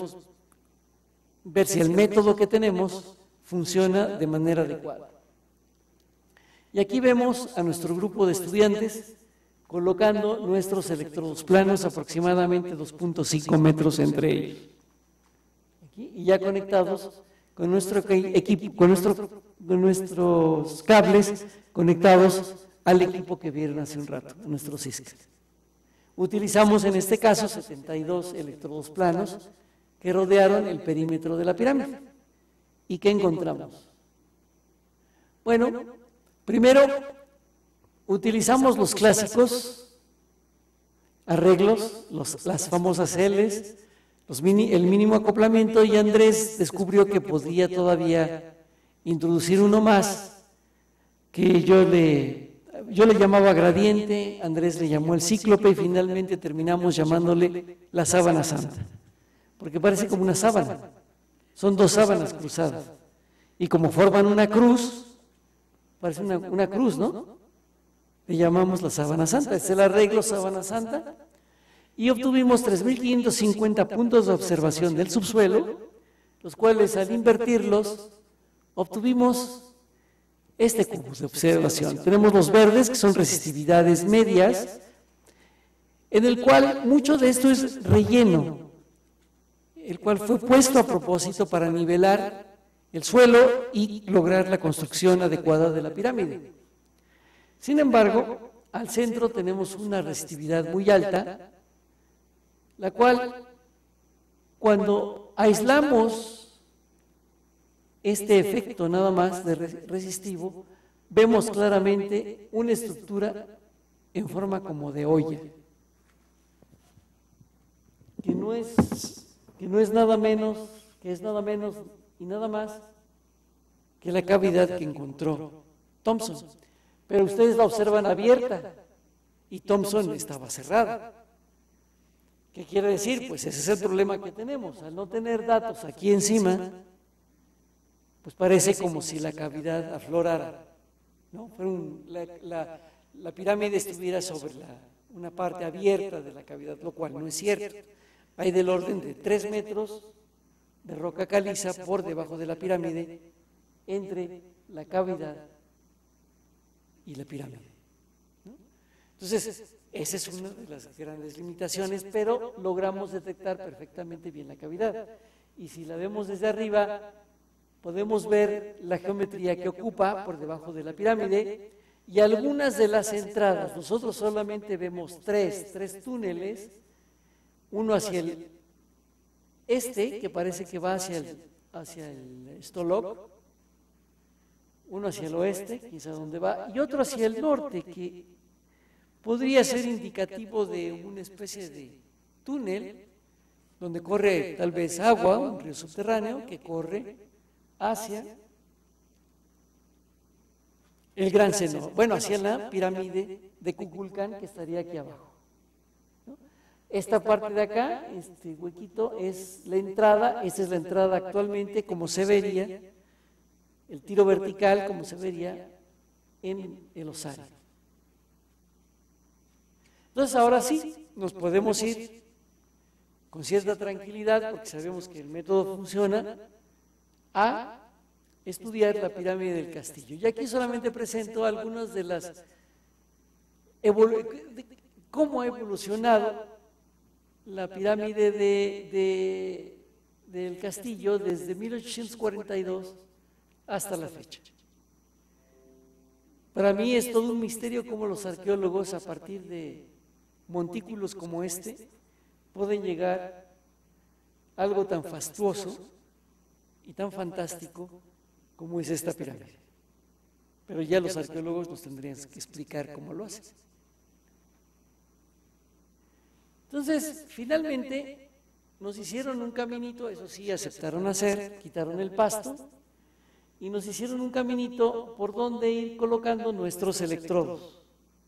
B: si el método que tenemos funciona de manera adecuada. Y aquí vemos a nuestro grupo de estudiantes colocando nuestros electrodos planos aproximadamente 2.5 metros entre ellos. Aquí, y ya conectados con nuestro equipo, con nuestros cables conectados al equipo que vieron hace un rato, a nuestro CISC. Utilizamos en este caso 72 electrodos planos que rodearon el perímetro de la pirámide. ¿Y qué encontramos? Bueno, primero utilizamos los clásicos arreglos, las famosas L's, el mínimo acoplamiento, y Andrés descubrió que podía todavía introducir uno más, que yo le llamaba gradiente, Andrés le llamó el cíclope, y finalmente terminamos llamándole la sábana santa, porque parece como una sábana, son 2 sábanas cruzadas, y como forman una cruz, parece una cruz, ¿no? Le llamamos la sábana santa, es el arreglo sábana santa, y obtuvimos 3.550 puntos de observación del subsuelo, los cuales al invertirlos obtuvimos este cubo de observación. Tenemos los verdes, que son resistividades medias, en el cual mucho de esto es relleno, el cual fue puesto a propósito para nivelar el suelo y lograr la construcción adecuada de la pirámide. Sin embargo, al centro tenemos una resistividad muy alta, la cual, cuando aislamos este efecto nada más de resistivo, vemos claramente una estructura en forma como de olla, que no es nada menos y nada más que la cavidad que encontró Thomson. Pero ustedes la observan abierta y Thomson estaba cerrada. ¿Qué quiere decir? Pues ese es el problema que tenemos. Al no tener datos aquí encima, pues parece como si la cavidad aflorara, ¿no? La pirámide estuviera sobre una parte abierta de la cavidad, lo cual no es cierto. Hay del orden de 3 metros de roca caliza por debajo de la pirámide, entre la cavidad y la pirámide, ¿no? Entonces, esa es una de las grandes limitaciones, pero logramos detectar perfectamente bien la cavidad. Y si la vemos desde arriba, podemos ver la geometría que ocupa por debajo de la pirámide y algunas de las entradas. Nosotros solamente vemos tres túneles, uno hacia el este, que parece que va hacia el Stolok, uno hacia el oeste, quizá dónde va, y otro hacia el norte, que podría ser indicativo de una especie de túnel donde corre tal vez agua, un río subterráneo que corre hacia el Gran Seno, bueno, hacia la pirámide de Kukulcán, que estaría aquí abajo. Esta parte de acá, este huequito, es la entrada. Esta es la entrada actualmente, como se vería, el tiro vertical, como se vería en el osario. Entonces, ahora sí, nos podemos ir con cierta tranquilidad, porque sabemos que el método funciona, a estudiar la pirámide del castillo. Y aquí solamente presento algunas de las cómo ha evolucionado la pirámide del castillo desde 1842 hasta la fecha. Para mí es todo un misterio cómo los arqueólogos, a partir de montículos como este, pueden llegar a algo tan fastuoso y tan fantástico como es esta pirámide. Pero ya los arqueólogos nos tendrían que explicar cómo lo hacen. Entonces, finalmente, nos hicieron un caminito, eso sí, aceptaron hacer, quitaron el pasto, y nos hicieron un caminito por donde ir colocando nuestros electrodos.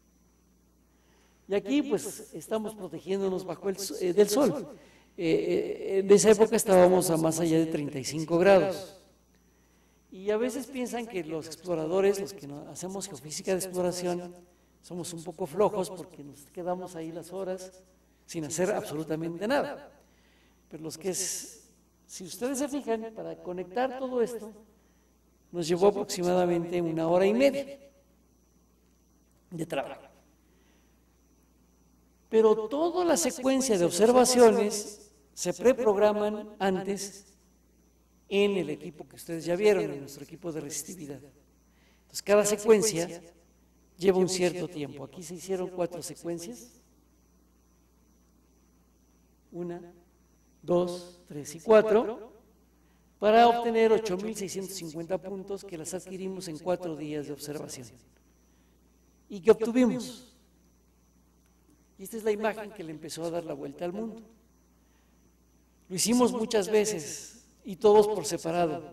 B: Y aquí, pues, estamos protegiéndonos bajo del sol. En esa época estábamos a más allá de 35 grados. Y a veces piensan que los exploradores, los que hacemos geofísica de exploración, somos un poco flojos porque nos quedamos ahí las horas sin hacer absolutamente nada. Pero si ustedes se fijan, para conectar todo esto, nos llevó aproximadamente 1 hora y media de trabajo. Pero toda la secuencia de observaciones se preprograman antes en el equipo que ustedes ya vieron, en nuestro equipo de resistividad. Entonces, cada secuencia lleva un cierto tiempo. Aquí se hicieron 4 secuencias. 1, 2, 3 y 4, para obtener 8.650 puntos que las adquirimos en 4 días de observación. ¿Y qué obtuvimos? Y esta es la imagen que le empezó a dar la vuelta al mundo. Lo hicimos muchas veces y todos por separado.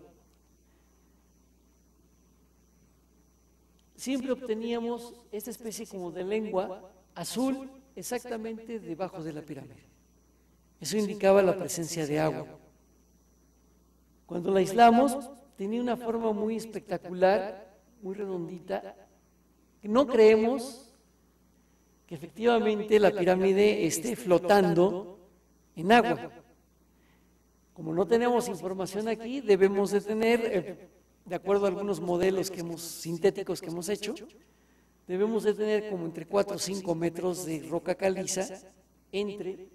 B: Siempre obteníamos esta especie como de lengua azul exactamente debajo de la pirámide. Eso indicaba la presencia de agua. Cuando la aislamos, tenía una forma muy espectacular, muy redondita. No creemos que efectivamente la pirámide esté flotando en agua. Como no tenemos información aquí, debemos de tener, de acuerdo a algunos modelos sintéticos que hemos hecho, debemos de tener como entre 4 o 5 metros de roca caliza entre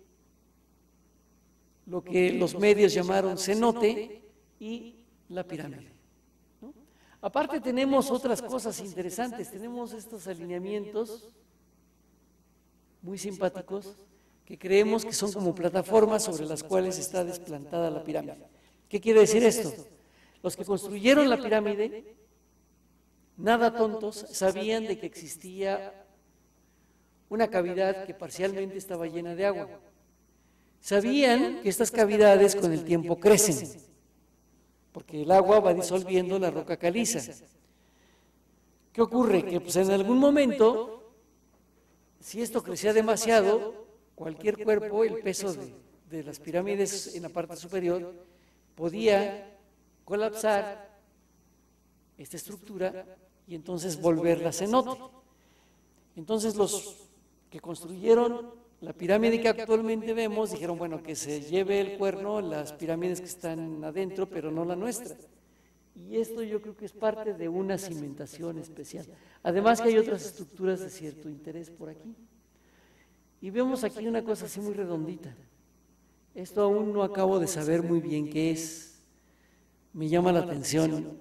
B: lo que los medios llamaron cenote y la pirámide, ¿no? Aparte tenemos otras cosas interesantes, tenemos estos alineamientos muy simpáticos que creemos que son como plataformas sobre las cuales está desplantada la pirámide. ¿Qué quiere decir esto? Los que construyeron la pirámide, nada tontos, sabían de que existía una cavidad que parcialmente estaba llena de agua. Sabían que estas cavidades con el tiempo crecen, porque el agua va disolviendo la roca caliza. ¿Qué ocurre? Que pues en algún momento, si esto crecía demasiado, cualquier cuerpo, el peso de las pirámides en la parte superior, podía colapsar esta estructura y entonces volverla cenote. Entonces los que construyeron la pirámide que actualmente vemos dijeron, bueno, que se lleve el cuerno las pirámides que están adentro, pero no la nuestra. Y esto yo creo que es parte de una cimentación especial. Además que hay otras estructuras de cierto interés por aquí. Y vemos aquí una cosa así muy redondita. Esto aún no acabo de saber muy bien qué es. Me llama la atención.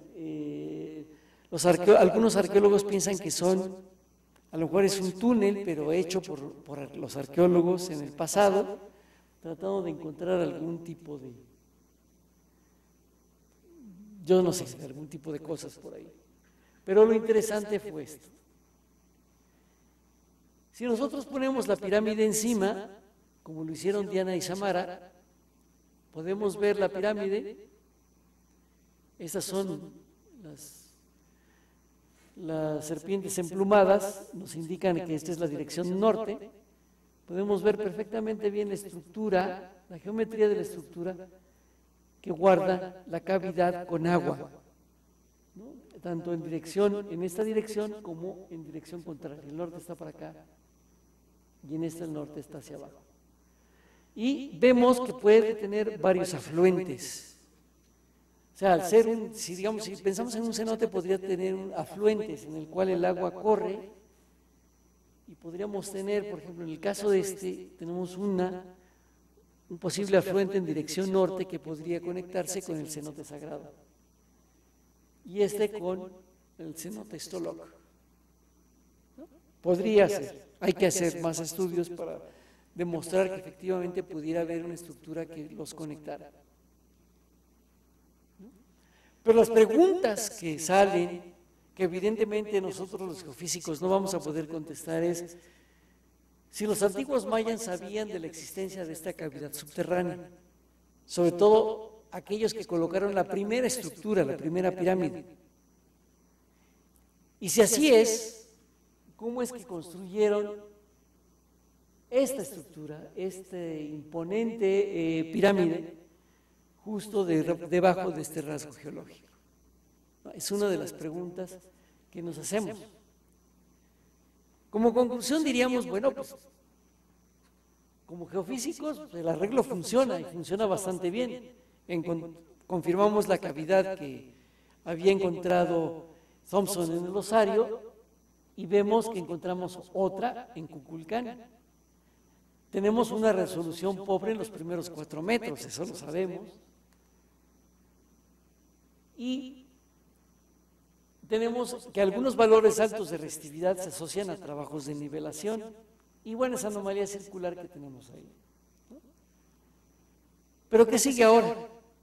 B: Algunos arqueólogos piensan que a lo mejor es un túnel, pero hecho por los arqueólogos en el pasado, tratando de encontrar algún tipo de, yo no sé, algún tipo de cosas por ahí. Pero lo interesante fue esto. Si nosotros ponemos la pirámide encima, como lo hicieron Diana y Samara, podemos ver la pirámide Estas son las serpientes emplumadas, nos indican que esta es la dirección norte. Podemos ver perfectamente bien la estructura, la geometría de la estructura que guarda la cavidad con agua, ¿no? Tanto en esta dirección como en dirección contraria. El norte está para acá y en esta el norte está hacia abajo. Y vemos que puede tener varios afluentes. O sea, al ser si pensamos en un cenote, podría tener afluentes en el cual el agua corre, y podríamos tener, por ejemplo, en el caso de tenemos un posible afluente en dirección norte que podría conectarse con el cenote sagrado, y con el cenote Stolok. ¿No? Podría ser, hay que hacer más estudios para demostrar que efectivamente pudiera haber una estructura que los conectara. Pero las preguntas que salen, que evidentemente nosotros los geofísicos no vamos a poder contestar, es si los antiguos mayas sabían de la existencia de esta cavidad subterránea, sobre todo aquellos que colocaron la primera estructura, la primera pirámide. Y si así es, ¿cómo es que construyeron esta estructura, imponente pirámide, justo debajo de este rasgo geológico? Es una de las preguntas que nos hacemos. Como conclusión diríamos, bueno, pues como geofísicos el arreglo funciona y funciona bastante bien. Confirmamos la cavidad que había encontrado Thompson en el Osario y vemos que encontramos otra en Kukulcán. Tenemos una resolución pobre en los primeros 4 metros, eso lo sabemos. Y tenemos que algunos valores altos de resistividad se asocian a trabajos de nivelación y bueno, esa anomalía circular que tenemos ahí, ¿no? Pero ¿qué sigue ahora?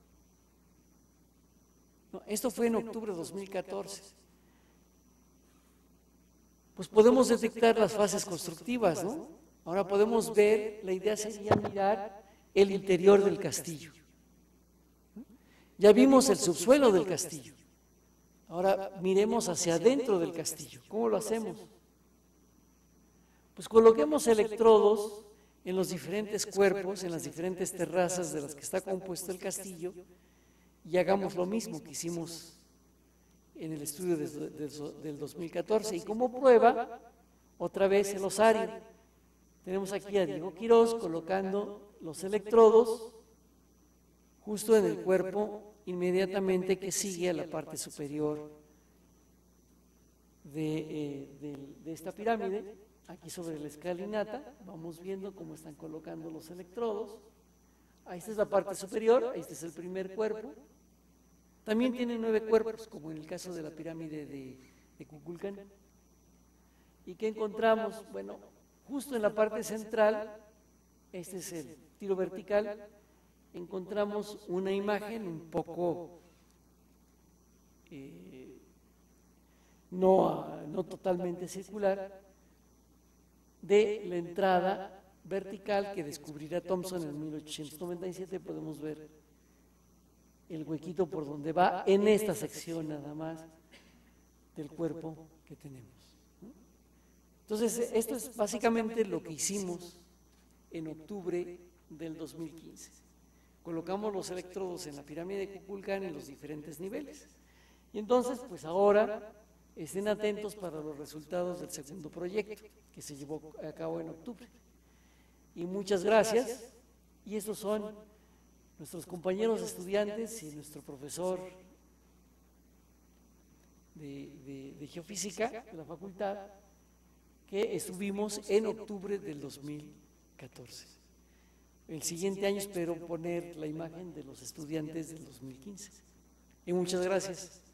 B: No, esto fue en octubre de 2014. Pues podemos detectar las fases constructivas, ¿no? Ahora podemos ver, la idea sería mirar el interior del castillo. Ya vimos el subsuelo del castillo. Ahora miremos hacia adentro del castillo. ¿Cómo lo hacemos? Pues coloquemos electrodos en los diferentes cuerpos, en las diferentes terrazas de las que está compuesto el castillo, y hagamos lo mismo que hicimos en el estudio del 2014. Y como prueba, otra vez el osario. Tenemos aquí a Diego Quirós colocando los electrodos justo en el cuerpo inmediatamente que sigue a la parte superior de esta pirámide. Aquí sobre la escalinata vamos viendo cómo están colocando los electrodos. Ahí esta es la parte superior, este es el primer cuerpo. También tiene 9 cuerpos, como en el caso de la pirámide de Kukulcán. ¿Y qué encontramos? Bueno, justo en la parte central, este es el tiro vertical, encontramos una imagen un poco no totalmente circular de la entrada vertical que descubrirá Thompson en 1897. Podemos ver el huequito por donde va en esta sección nada más del cuerpo que tenemos. Entonces, esto es básicamente lo que hicimos en octubre del 2015. Colocamos los electrodos en la pirámide de Kukulcán en los diferentes niveles. Y entonces, pues ahora estén atentos para los resultados del segundo proyecto que se llevó a cabo en octubre. Y muchas gracias. Y estos son nuestros compañeros estudiantes y nuestro profesor de geofísica de la facultad, que estuvimos en octubre del 2014. El siguiente año espero poner la imagen de los estudiantes del 2015. Y muchas gracias.